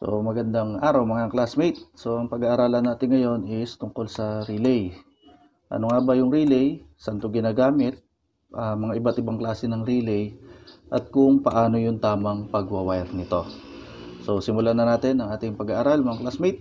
So magandang araw mga classmate. So ang pag-aaralan natin ngayon is tungkol sa relay. Ano nga ba yung relay? Saan ito ginagamit? Mga iba't ibang klase ng relay at kung paano yung tamang pagwa-wire nito. So simulan na natin ang ating pag-aaral mga classmate.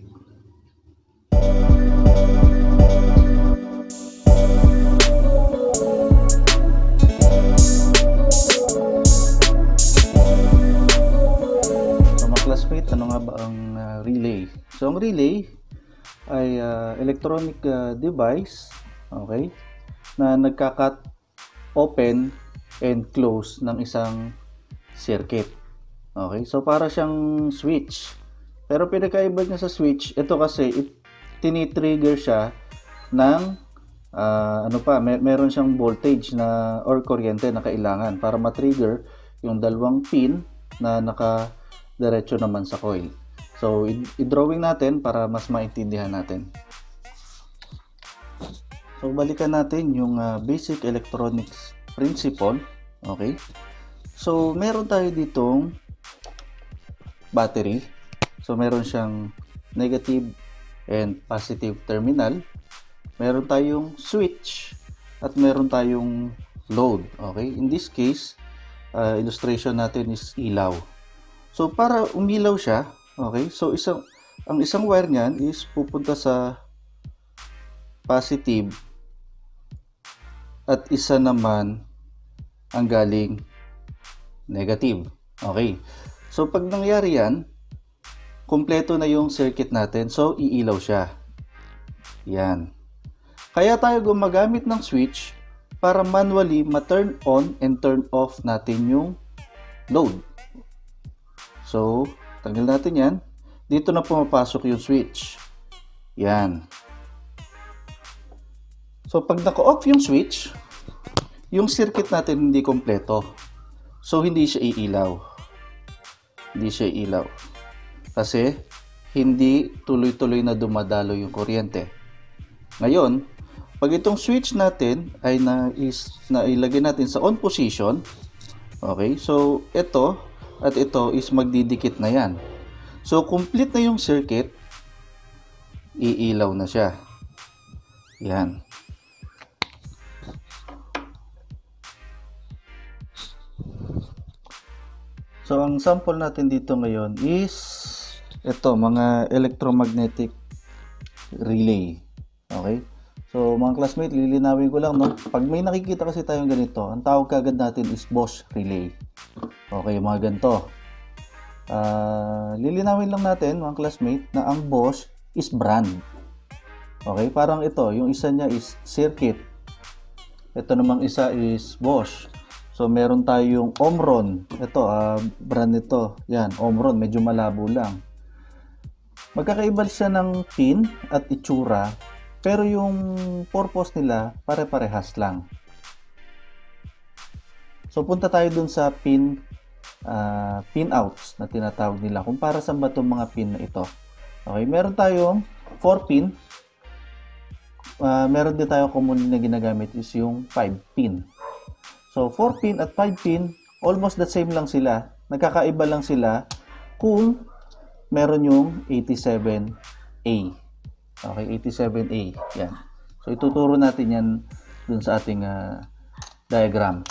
Classmate, ano nga ba ang relay? So ang relay ay electronic device, okay, na nagka-cut open and close ng isang circuit. Okay, so para siyang switch. Pero pinakaiba niya sa switch, ito kasi tinitrigger siya ng meron siyang voltage na or kuryente na kailangan para ma-trigger yung dalawang pin na diretso naman sa coil. So, i-drawing natin para mas maintindihan natin. So, balikan natin yung basic electronics principle. Okay? So, meron tayo ditong battery. So, meron siyang negative and positive terminal. Meron tayong switch at meron tayong load. Okay? In this case, illustration natin is ilaw. So para umilaw siya, okay? So ang isang wire niyan is pupunta sa positive at isa naman ang galing negative. Okay. So pag nangyari yan, kumpleto na yung circuit natin. So iilaw siya. Yan. Kaya tayo gumagamit ng switch para manually ma-turn on and turn off natin yung load. So, tanggal natin yan. Dito na pumapasok yung switch. Yan. So, pag naka-off yung switch, yung circuit natin hindi kompleto. So, hindi siya iilaw. Hindi siya iilaw. Kasi, hindi tuloy-tuloy na dumadalo yung kuryente. Ngayon, pag itong switch natin ay nailagay natin sa on position, okay, so, ito at ito is magdidikit na yan. So, complete na yung circuit, iilaw na siya. Yan. So, ang sample natin dito ngayon is ito, mga electromagnetic relay. Okay? So, mga classmate, lilinawin ko lang, no? Pag may nakikita kasi tayong ganito, ang tawag kagad natin is Bosch relay. Okay, mga ganito. Lilinawin lang natin, mga classmate, na ang Bosch is brand. Okay, parang ito, yung isa niya is circuit. Ito namang isa is Bosch. So, meron tayong Omron. Ito, brand nito. Yan, Omron, medyo malabo lang. Magkakaiba siya ng pin at itsura, pero yung purpose nila, pare-parehas lang. So, punta tayo dun sa pin outs na tinatawag nila. Kung para saan ba itong mga pin na ito. Okay, meron tayong 4 pin. Meron din tayo common na ginagamit is yung 5 pin. So, 4 pin at 5 pin, almost the same lang sila. Nagkakaiba lang sila kung meron yung 87A. Okay, 87A. Yan. So, ituturo natin yan dun sa ating diagram.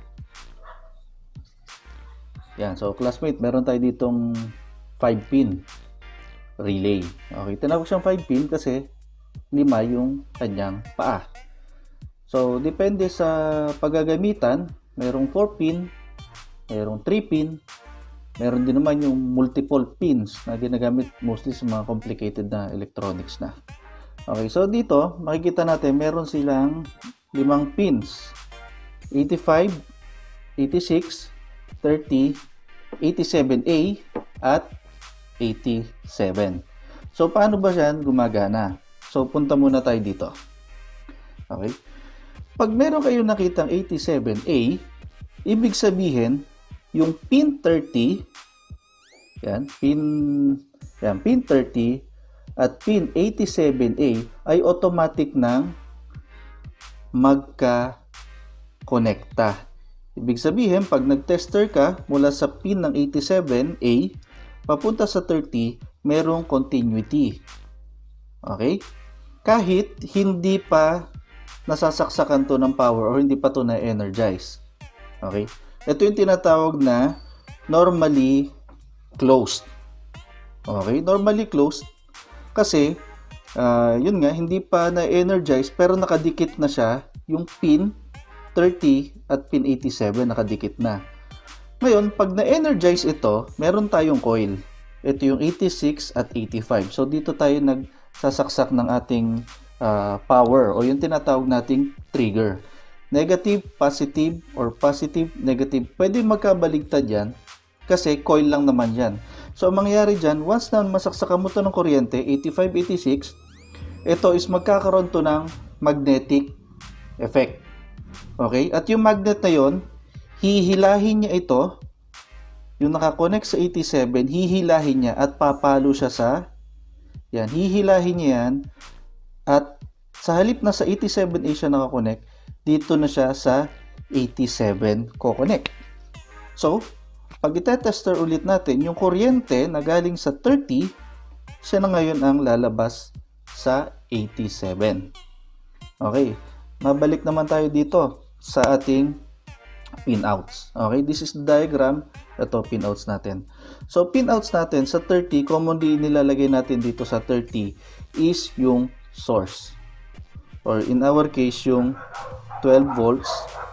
Yan. So, classmate, meron tayo ditong 5 pin relay. Okay, tinawag siyang 5 pin kasi 5 yung kanyang paa. So, depende sa paggagamitan, merong 4 pin, merong 3 pin, meron din naman yung multiple pins na ginagamit mostly sa mga complicated na electronics na. Okay, so dito, makikita natin, meron silang 5 pins. 85, 86, 30, 87A, at 87. So, paano ba yan gumagana? So, punta muna tayo dito. Okay? Pag meron kayo nakitang 87A, ibig sabihin, yung pin 30, pin 30 at pin 87A ay automatic nang magka-konekta. Ibig sabihin, pag nag-tester ka mula sa pin ng 87A papunta sa 30, merong continuity. Okay? Kahit hindi pa nasasaksakan to ng power or hindi pa to na-energize. Okay? Ito yung tinatawag na normally closed. Okay? Normally closed kasi yun nga, hindi pa na-energize pero nakadikit na siya yung pin 30 at pin 87 nakadikit na. Ngayon, pag na-energize ito, meron tayong coil. Ito yung 86 at 85. So, dito tayo nagsasaksak ng ating power o yung tinatawag nating trigger. Negative, positive, or positive, negative. Pwede magkabaligtad yan kasi coil lang naman yan. So, ang mangyayari dyan, once na masaksakan mo ito ng kuryente, 85, 86, ito is magkakaroon to ng magnetic effect. Okay? At yung magnet na yon, hihilahin niya ito, yung nakakonect sa 87, hihilahin niya at papalo siya sa, yan, hihilahin niya yan, at sa halip na sa 87A siya nakakonect, dito na siya sa 87 ko-connect. So, pag itetester ulit natin, yung kuryente na galing sa 30, siya na ngayon ang lalabas sa 87. Okay, mabalik naman tayo dito sa ating pinouts. Okay, this is the diagram. Ito, pinouts natin. So, pinouts natin sa 30, commonly nilalagay natin dito sa 30 is yung source. Or in our case, yung 12 volts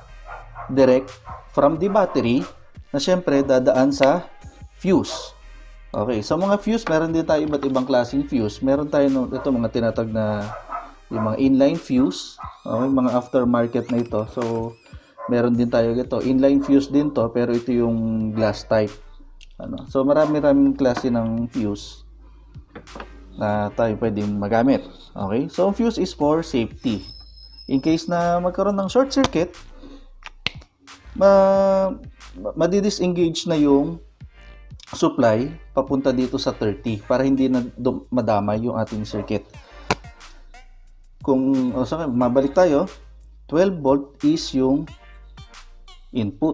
direct from the battery na syempre dadaan sa fuse. Okay, sa mga fuse, meron din tayo iba't ibang klaseng fuse. Meron tayo ito mga tinatag na yung mga inline fuse. Okay, mga aftermarket na ito. So, meron din tayo ito. Inline fuse din to, pero ito yung glass type. So, marami-raming klase ng fuse na tayo pwedeng magamit. Okay, so fuse is for safety. In case na magkaroon ng short circuit, madidisengage na yung supply papunta dito sa 30 para hindi na madamay yung ating circuit. Kung mabalik tayo, 12 volt is yung input.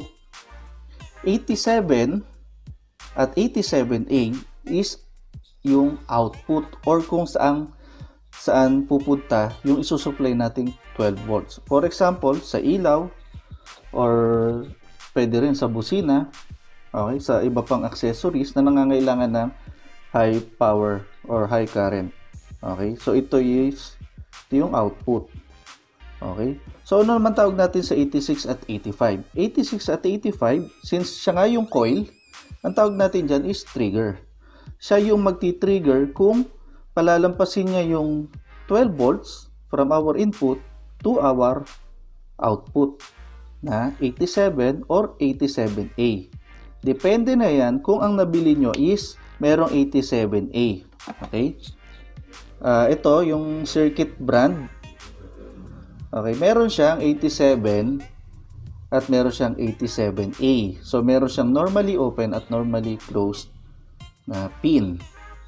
87 at 87A is yung output or kung saan pupunta yung isusupply nating 12 volts. For example, sa ilaw or pwede rin sa busina, okay, sa iba pang accessories na nangangailangan ng high power or high current. Okay, so ito yung output. Okay, so ano naman tawag natin sa 86 at 85? 86 at 85, since siya nga yung coil, ang tawag natin dyan is trigger. Siya yung magti-trigger kung palalampasin niya yung 12 volts from our input to our output na 87 or 87A. Depende na yan kung ang nabili nyo is merong 87A. Okay? Ito yung circuit brand. Okay, meron siyang 87 at meron siyang 87A. So, meron siyang normally open at normally closed na pin.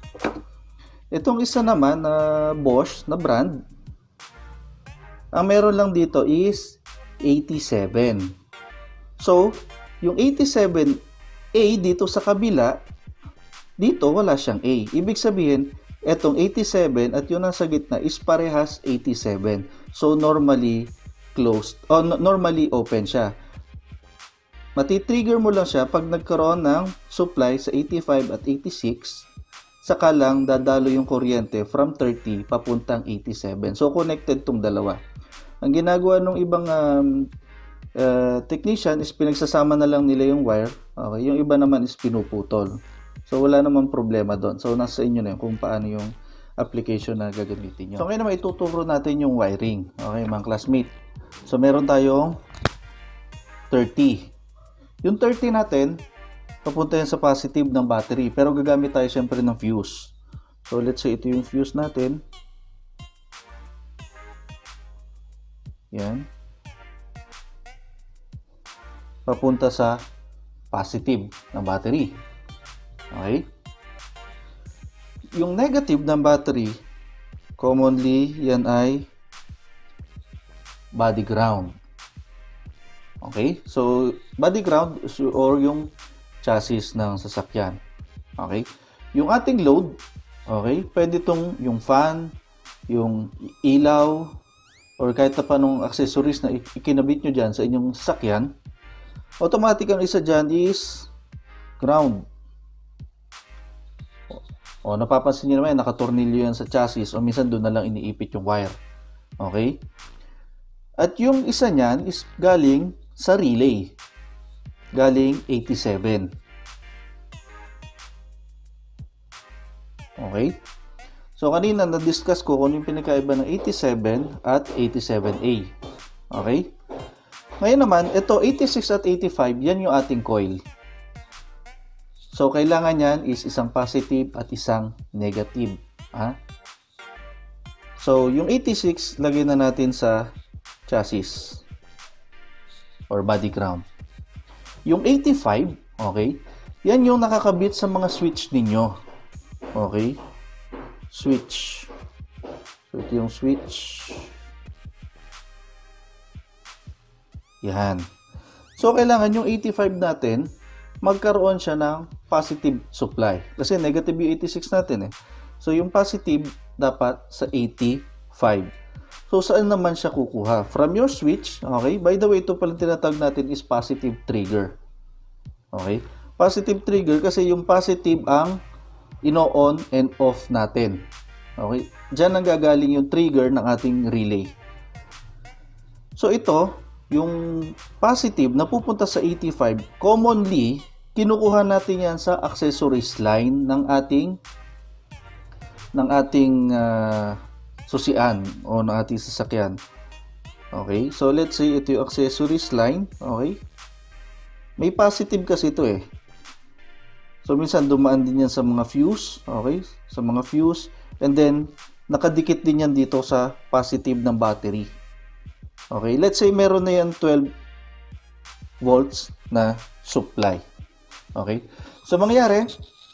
Itong isa naman na Bosch na brand, ang meron lang dito is 87. So, yung 87A dito sa kabila, dito wala siyang A. Ibig sabihin, etong 87 at yung nasa gitna is parehas 87. So, normally closed, o normally open siya. Matitrigger mo lang siya pag nagkaroon ng supply sa 85 at 86, saka lang dadalo yung kuryente from 30 papuntang 87. So, connected tong dalawa. Ang ginagawa ng ibang technician is pinagsasama na lang nila yung wire. Okay, yung iba naman is pinuputol. So, wala namang problema doon. So, nasa inyo na yun kung paano yung application na gagamitin nyo. So, ngayon naman ituturo natin yung wiring. Okay, mga classmate. So, meron tayong 30. Yung 30 natin, papunta yan sa positive ng battery. Pero gagamit tayo syempre ng fuse. So, let's say ito yung fuse natin. Yan. Papunta sa positive ng battery. Okay? Yung negative ng battery, commonly, yan ay body ground. Okay? So, body ground or yung chassis ng sasakyan. Okay? Yung ating load, okay, pwede itong yung fan, yung ilaw, or kahit na panong accessories na ikinabit nyo dyan sa inyong sasakyan. Automatic ang isa dyan is ground. O napapansin nyo naman, nakatornilyo yan sa chassis o minsan doon na lang iniipit yung wire. Okay? At yung isa niyan is galing sa relay. Galing 87. Okay? So kanina na-discuss ko kung yung pinakaiba ng 87 at 87A. Okay? Ngayon naman, ito 86 at 85, yan yung ating coil. So kailangan yan is isang positive at isang negative. So yung 86, lagay na natin sa chassis or body ground. Yung 85, okay, yan yung nakakabit sa mga switch ninyo. Okay? Switch. So ito yung switch. Yan. So kailangan yung 85 natin, magkaroon siya ng positive supply. Kasi negative yung 86 natin eh. So yung positive dapat sa 85. So saan naman siya kukuha? From your switch. Okay? By the way, ito pala tinatawag natin is positive trigger. Okay? Positive trigger kasi yung positive ang ino-on and off natin. Okay? Diyan ang gagaling yung trigger ng ating relay. So ito, yung positive na pupunta sa 85, commonly, kinukuha natin yan sa accessories line ng ating susian o ng ating sasakyan. Okay? So let's say ito yung accessories line. Okay? May positive kasi ito eh. So minsan dumaan din yan sa mga fuse, okay? Sa mga fuse, and then nakadikit din yan dito sa positive ng battery. Okay, let's say meron na yan 12 volts na supply. Okay? So mangyayari,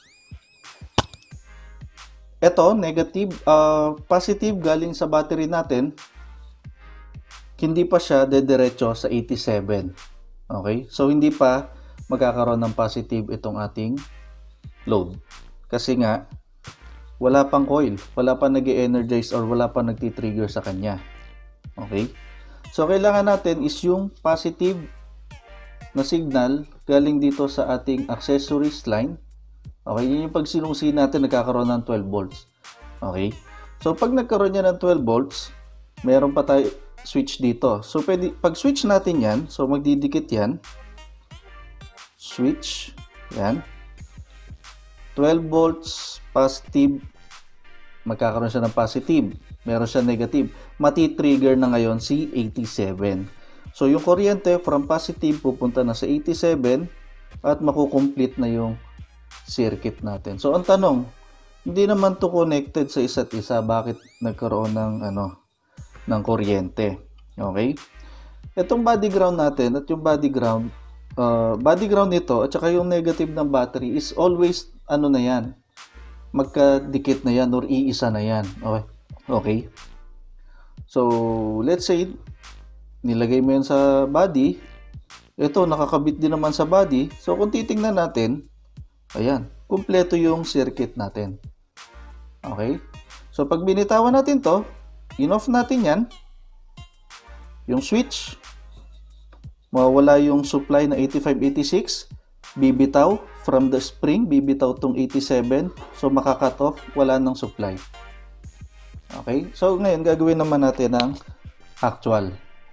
ito negative, positive galing sa battery natin, hindi pa siya dediretso sa 87. Okay? So hindi pa magkakaroon ng positive itong ating load. Kasi nga, wala pang coil, wala pang nag-energize or wala pang nagti-trigger sa kanya. Okay? So, kailangan natin is yung positive na signal galing dito sa ating accessories line. Okay? Yun yung pag sinungsi natin, nagkakaroon ng 12 volts. Okay? So, pag nagkaroon niya ng 12 volts, meron pa tayo switch dito. So, pag switch natin yan, so magdidikit yan. Switch. Yan. 12 volts positive, magkakaroon siya ng positive, meron siya negative, mati-trigger na ngayon si 87. So yung kuryente from positive pupunta na sa 87 at makukomplete na yung circuit natin. So ang tanong, hindi naman to connected sa isa't isa, bakit nagkaroon ng kuryente? Okay? Itong body ground natin at yung body ground nito at saka yung negative ng battery is always na yan, magkadikit na yan or iisa na yan. Okay? So, let's say, nilagay mo yan sa body, ito, nakakabit din naman sa body. So, kung titingnan natin, ayan, kumpleto yung circuit natin. Okay? So, pag binitawan natin to, in-off natin yan, yung switch, mawawala yung supply na 85-86, bibitaw from the spring, bibitaw tong 87, so makakat off, wala nang supply. Okay? So ngayon gagawin naman natin ang actual.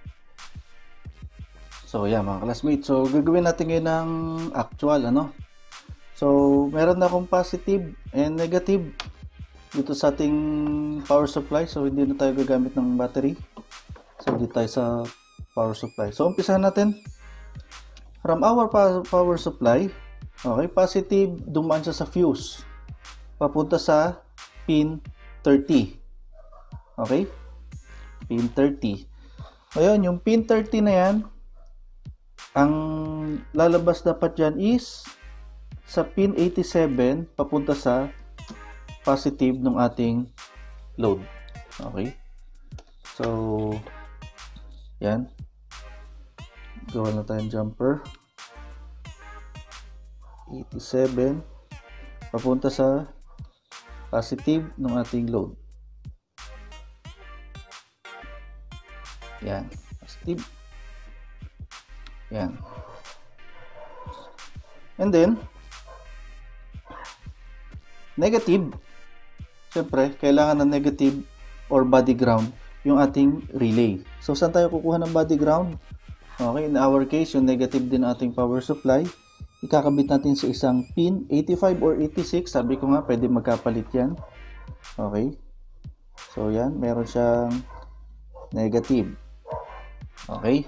So yan mga classmates, so gagawin natin ngayon ng actual, So meron na akong positive and negative dito sa ating power supply, so hindi na tayo gagamit ng battery. So dito tayo sa power supply. So umpisahan natin. From our power supply, okay, positive, dumaan siya sa fuse. Papunta sa pin 30. Okay? Pin 30. Ngayon, yung pin 30 na yan, ang lalabas dapat dyan is sa pin 87, papunta sa positive ng ating load. Okay? So, yan. Gawa na tayong jumper. 87. papunta sa positive ng ating load. Yan, positive. Yan. And then, negative. Siyempre, kailangan ng negative or body ground yung ating relay. So, saan tayo kukuha ng body ground? Okay, in our case, yung negative din ating power supply. Ikakabit natin sa isang pin, 85 or 86. Sabi ko nga, pwede magkapalit yan. Okay. So, yan. Meron siyang negative. Okay.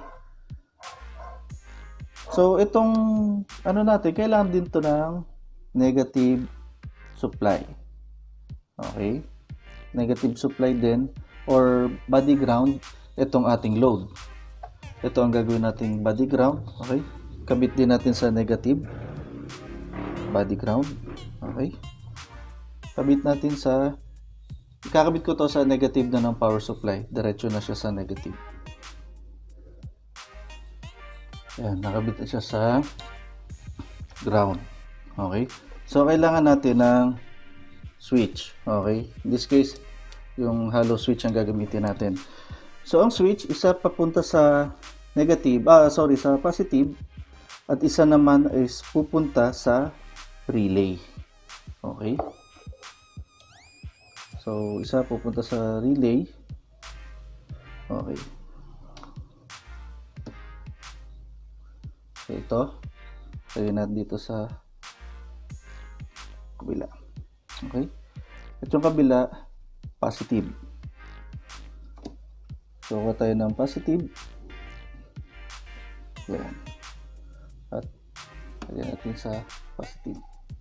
So, itong ano natin, kailangan din to ng negative supply. Okay. Negative supply din or body ground itong ating load. Ito ang gagawin nating body ground. Okay. Kabit din natin sa negative body ground. Okay. Kabit natin sa ikakabit ko to sa negative na ng power supply. Diretso na siya sa negative. Yan, nakabit na siya sa ground. Okay. So, kailangan natin ng switch. Okay. In this case, yung hollow switch ang gagamitin natin. So, ang switch, isa papunta sa negative, sa positive, at isa naman is pupunta sa relay. Okay. So, isa pupunta sa relay. Okay. Okay, ito. Lagay natin dito sa kabila. Okay. At yung kabila, positive. So, kuha tayo ng positive. Yan. At lagyan natin sa positive.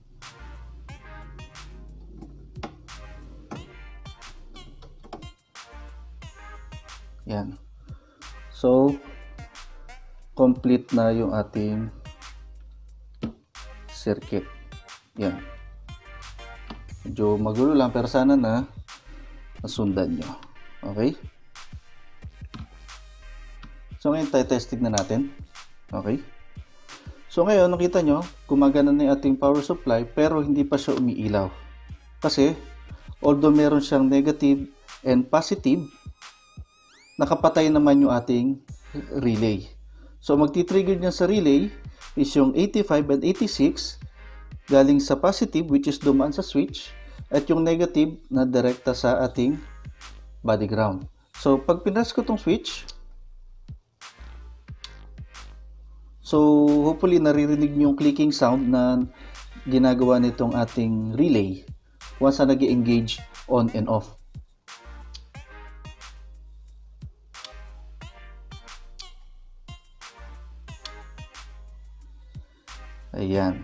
Yan. So, complete na yung ating circuit. Yan. Medyo magulo lang pero sana na nasundan nyo. Okay? So, ngayon tayo testing na natin. Okay? So, ngayon nakita nyo, gumagana na yung ating power supply pero hindi pa siya umiilaw. Kasi, although meron siyang negative and positive, nakapatay naman yung ating relay. So, magti-trigger niya sa relay is yung 85 and 86 galing sa positive which is dumaan sa switch at yung negative na direkta sa ating body ground. So, pag pinas ko tong switch, so hopefully naririnig niyo yung clicking sound na ginagawa nitong ating relay once na nag-engage on and off. Ayan.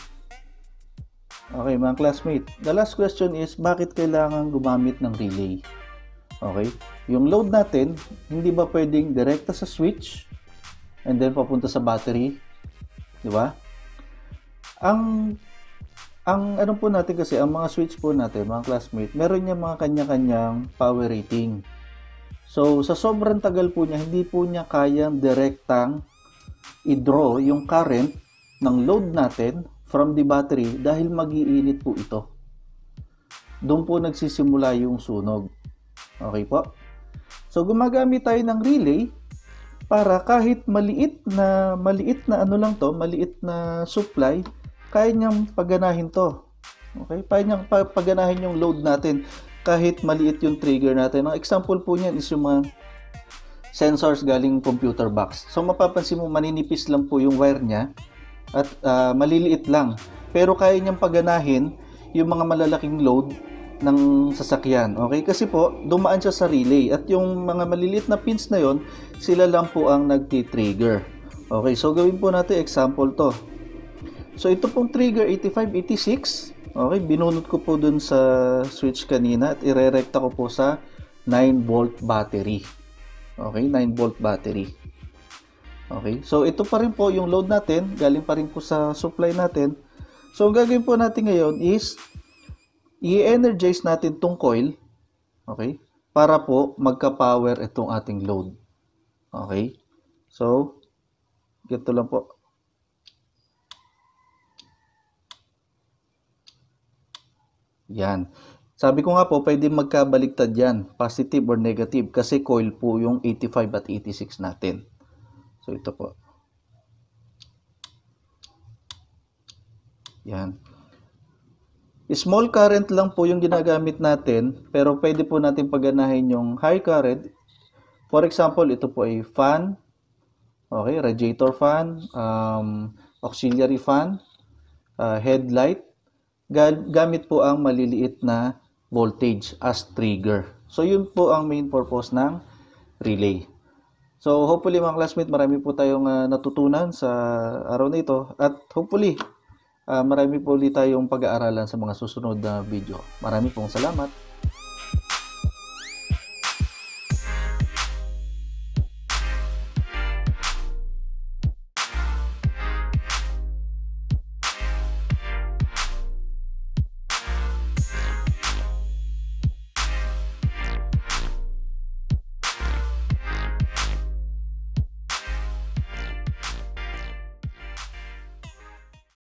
Okay, mga classmate. The last question is, bakit kailangan gumamit ng relay? Okay? Yung load natin, hindi ba pwedeng direkta sa switch and then papunta sa battery? Di ba? Ang ano po natin kasi, ang mga switch po natin, mga classmate, meron niya mga kanya-kanyang power rating. So, sa sobrang tagal po niya, hindi po niya kayang direktang i-draw yung current ng load natin from the battery dahil mag-iinit po ito. Doon po nagsisimula yung sunog. Okay po? So, gumagamit tayo ng relay para kahit maliit na maliit na supply, kaya niyang paganahin to. Okay? Kaya niyang paganahin yung load natin kahit maliit yung trigger natin. Ang example po niyan is yung mga sensors galing computer box. So, mapapansin mo, maninipis lang po yung wire niya at maliliit lang. Pero kaya niyang paganahin yung mga malalaking load ng sasakyan. Okay? Kasi po, dumaan siya sa relay. At yung mga maliliit na pins na yon, sila lang po ang nagti-trigger. Okay? So, gawin po natin example to. So, ito pong trigger 8586. Okay? Binunot ko po dun sa switch kanina at irerekta ko po sa 9-volt battery. Okay? 9-volt battery. Okay, so ito pa rin po yung load natin, galing pa rin po sa supply natin. So, ang gagawin po natin ngayon is i-energize natin tong coil, okay, para po magka-power itong ating load. Okay, so, ganito lang po. Yan. Sabi ko nga po, pwede magkabaligtad yan, positive or negative, kasi coil po yung 85 at 86 natin. So ito po. Yan. Small current lang po yung ginagamit natin, pero pwede po natin pagganahin yung high current. For example, ito po ay fan, okay, radiator fan, auxiliary fan, headlight. Gamit po ang maliliit na voltage as trigger. So yun po ang main purpose ng relay. So hopefully mga classmates, marami po tayong natutunan sa araw na ito, at hopefully marami po ulit tayong pag-aaralan sa mga susunod na video. Marami pong salamat.